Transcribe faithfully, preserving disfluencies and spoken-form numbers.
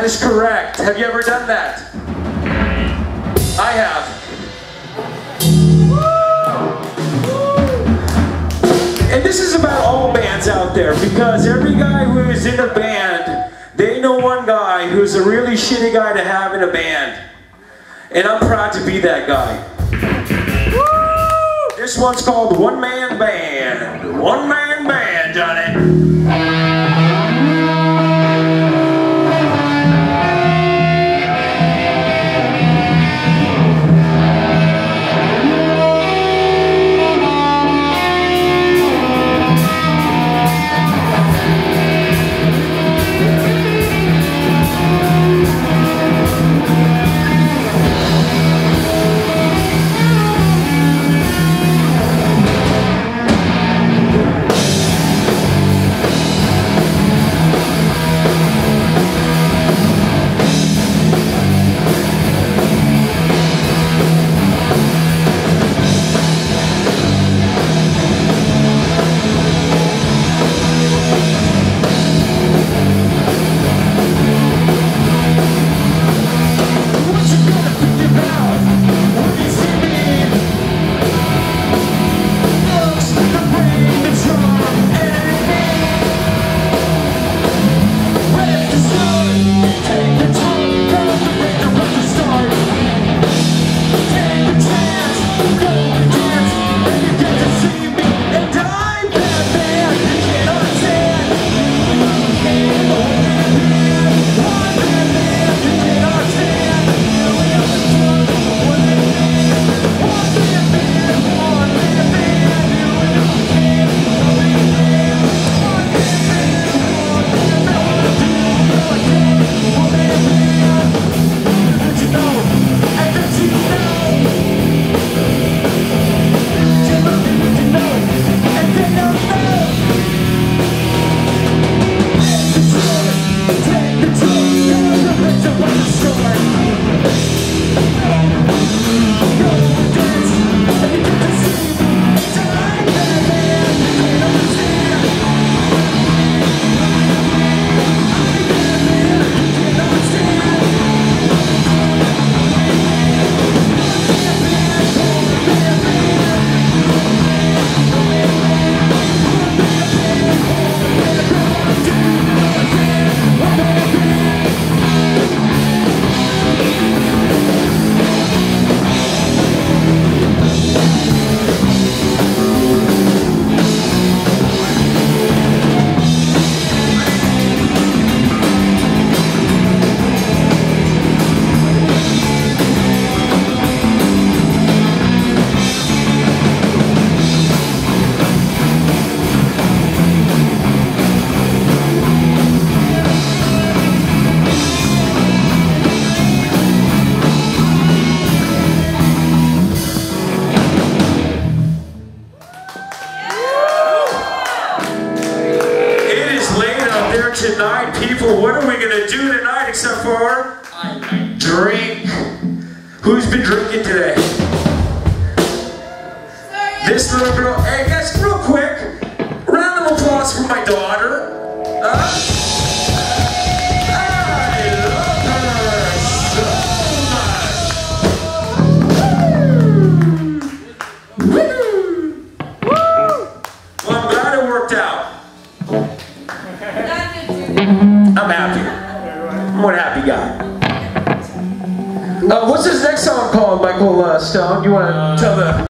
That is correct. Have you ever done that? I have. And this is about all bands out there, because every guy who is in a band, they know one guy who's a really shitty guy to have in a band. And I'm proud to be that guy. This one's called One Man Band. One Man Band, Johnny. Tonight, people, what are we gonna do tonight except for drink? Who's been drinking today? This little girl. Hey guys, real quick, round of applause for my daughter. Uh, I love her so much. Woo! Woo! Well, I'm glad it worked out. I'm happy. I'm one happy guy. Uh, what's this next song called, Michael uh, Stone? You want to tell the...